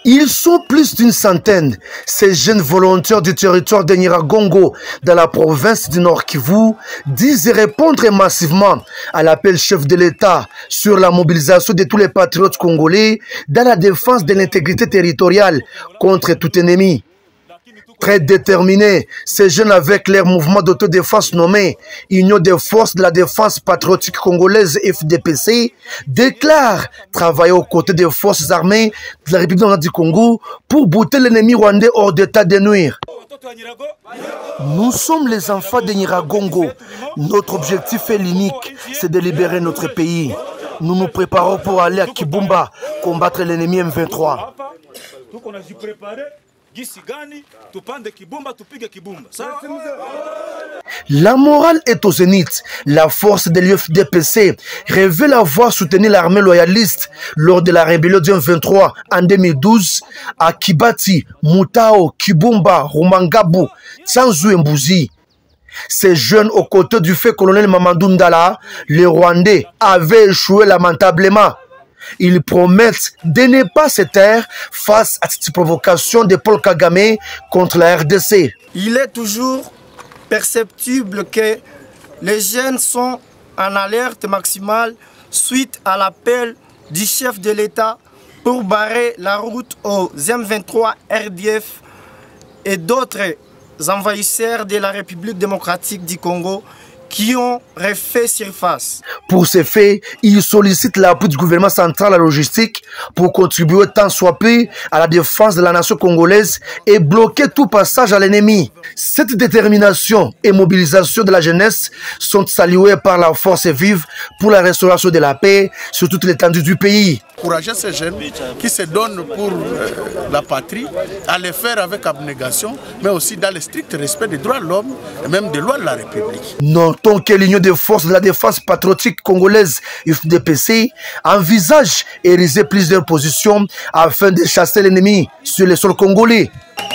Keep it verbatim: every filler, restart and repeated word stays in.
Ils sont plus d'une centaine, ces jeunes volontaires du territoire de Nyiragongo, dans la province du Nord Kivu, disent répondre massivement à l'appel chef de l'État sur la mobilisation de tous les patriotes congolais dans la défense de l'intégrité territoriale contre tout ennemi. Très déterminés, ces jeunes avec leur mouvement d'autodéfense nommé Union des forces de la défense patriotique congolaise F D P C déclarent travailler aux côtés des forces armées de la République du Congo pour bouter l'ennemi rwandais hors d'état de nuire. Nous sommes les enfants de Nyiragongo. Notre objectif est l'unique, c'est de libérer notre pays. Nous nous préparons pour aller à Kibumba combattre l'ennemi M vingt-trois. La morale est au zénith. La force de l'U F D P C révèle avoir soutenu l'armée loyaliste lors de la rébellion du M vingt-trois en deux mille douze à Kibati, Mutao, Kibumba, Rumangabu, Tsanzu et Mbuzi. Ces jeunes aux côtés du fait colonel Mamadou Ndala, les Rwandais avaient échoué lamentablement. Ils promettent de ne pas se taire face à cette provocation de Paul Kagame contre la R D C. Il est toujours perceptible que les jeunes sont en alerte maximale suite à l'appel du chef de l'État pour barrer la route aux M vingt-trois, R D F et d'autres envahisseurs de la République démocratique du Congo qui ont refait surface. Pour ces faits, ils sollicitent l'appui du gouvernement central à la logistique pour contribuer tant soit peu à la défense de la nation congolaise et bloquer tout passage à l'ennemi. Cette détermination et mobilisation de la jeunesse sont saluées par la force vive pour la restauration de la paix sur toute l'étendue du pays. Encourager ces jeunes qui se donnent pour euh, la patrie à le faire avec abnégation, mais aussi dans le strict respect des droits de l'homme et même des lois de la République. Notons que l'Union des forces de la défense patriotique congolaise F D P C envisage ériger plusieurs positions afin de chasser l'ennemi sur le sol congolais.